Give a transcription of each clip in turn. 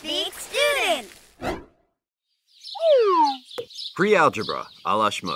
Speak Student! Pre-algebra, a la Shmoop.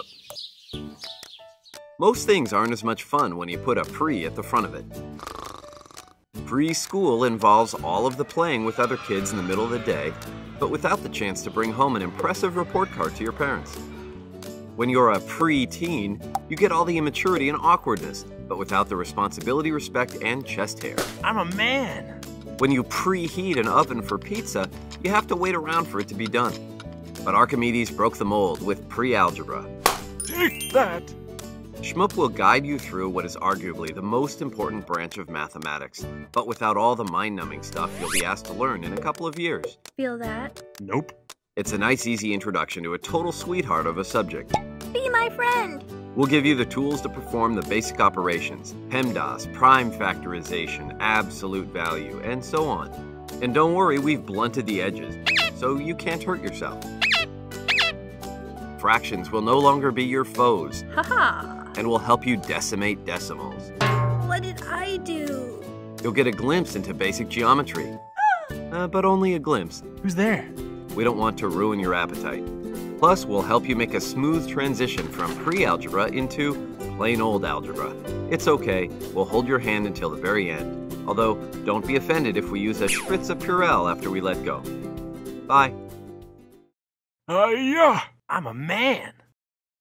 Most things aren't as much fun when you put a pre at the front of it. Preschool involves all of the playing with other kids in the middle of the day, but without the chance to bring home an impressive report card to your parents. When you're a pre-teen, you get all the immaturity and awkwardness, but without the responsibility, respect, and chest hair. I'm a man. When you preheat an oven for pizza, you have to wait around for it to be done. But Archimedes broke the mold with pre-algebra. Take that! Shmoop will guide you through what is arguably the most important branch of mathematics, but without all the mind-numbing stuff you'll be asked to learn in a couple of years. Feel that? Nope. It's a nice, easy introduction to a total sweetheart of a subject. Be my friend! We'll give you the tools to perform the basic operations, PEMDAS, prime factorization, absolute value, and so on. And don't worry, we've blunted the edges, so you can't hurt yourself. Fractions will no longer be your foes. Haha! And will help you decimate decimals. What did I do? You'll get a glimpse into basic geometry. But only a glimpse. Who's there? We don't want to ruin your appetite. Plus, we'll help you make a smooth transition from pre-algebra into plain old algebra. It's okay, we'll hold your hand until the very end. Although, don't be offended if we use a spritz of Purell after we let go. Bye. Yeah! I'm a man.